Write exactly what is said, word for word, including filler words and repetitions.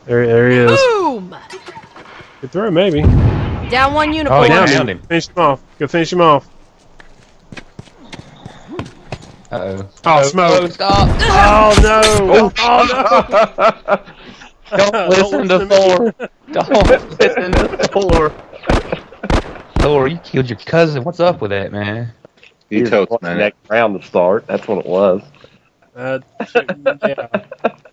There, there he is. Boom! Get through, maybe. Down one unicorn. Oh, he Down downed him. him. Finish him off. Go finish him off. Uh-oh. Oh, smoke. Oh, stop. Oh no! Oh, Don't listen to Thor. Don't listen to Thor. Thor, you killed your cousin. What's up with that, man? He He was totes, watching man. that round to start. That's what it was. no! Uh, yeah.